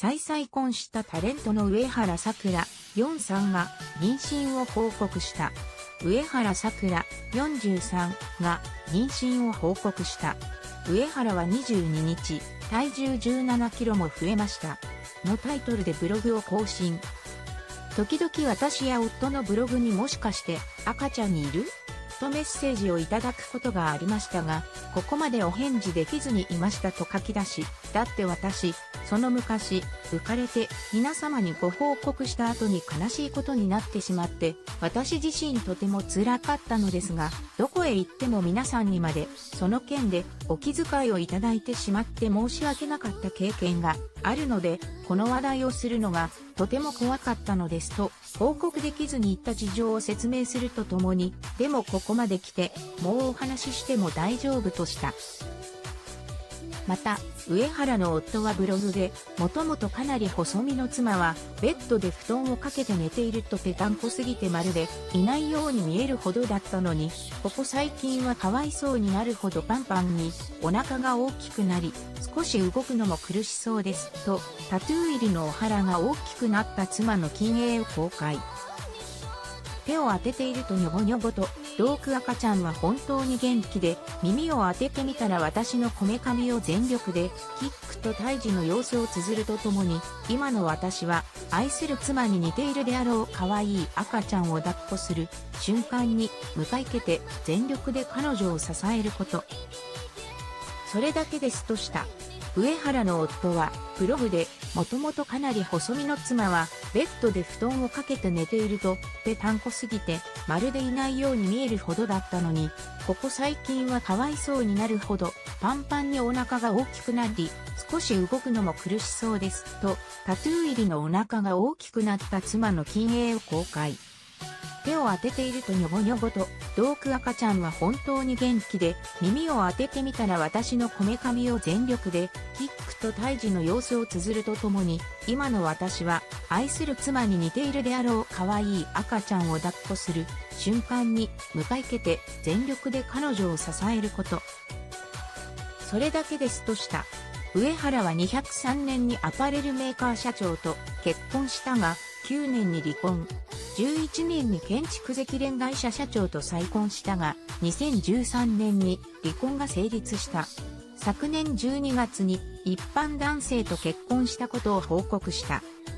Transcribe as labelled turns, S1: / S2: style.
S1: 再婚したタレントの上原さくら43が妊娠を報告した。上原さくら43が妊娠を報告した。上原は22日、体重17キロも増えました。のタイトルでブログを更新。時々私や夫のブログにもしかして赤ちゃんにいる？とメッセージをいただくことがありましたが、ここまでお返事できずにいましたと書き出し、だって私、その昔、浮かれて皆様にご報告した後に悲しいことになってしまって、私自身とても辛かったのですが、どこへ行っても皆さんにまで、その件でお気遣いをいただいてしまって申し訳なかった経験があるので、この話題をするのがとても怖かったのですと、報告できずに言った事情を説明するとともに、でもここまで来て、もうお話ししても大丈夫とした。また、上原の夫はブログで、もともとかなり細身の妻は、ベッドで布団をかけて寝ているとぺたんこすぎてまるでいないように見えるほどだったのに、ここ最近はかわいそうになるほどパンパンにお腹が大きくなり、少し動くのも苦しそうです、と、タトゥー入りのお腹が大きくなった妻の近影を公開。手を当てているとニョゴニョゴと、同句赤ちゃんは本当に元気で、耳を当ててみたら私のこめかみを全力で、キックと胎児の様子を綴るとともに、今の私は、愛する妻に似ているであろう可愛い赤ちゃんを抱っこする瞬間に、向かいけて全力で彼女を支えること。それだけですとした。上原の夫は、ブログで、もともとかなり細身の妻は、ベッドで布団をかけて寝ていると、ぺたんこすぎて、まるでいないように見えるほどだったのに、ここ最近はかわいそうになるほど、パンパンにお腹が大きくなり、少し動くのも苦しそうです、と、タトゥー入りのお腹が大きくなった妻の近影を公開。手を当てているとニョゴニョゴと、同句赤ちゃんは本当に元気で、耳を当ててみたら私のこめかみを全力で、キックと胎児の様子を綴るとともに、今の私は、愛する妻に似ているであろう可愛い赤ちゃんを抱っこする瞬間に、向かいけて全力で彼女を支えること。それだけですとした。上原は203年にアパレルメーカー社長と結婚したが、9年に離婚。11年に建築積連会社社長と再婚したが、2013年に離婚が成立した。昨年12月に一般男性と結婚したことを報告した。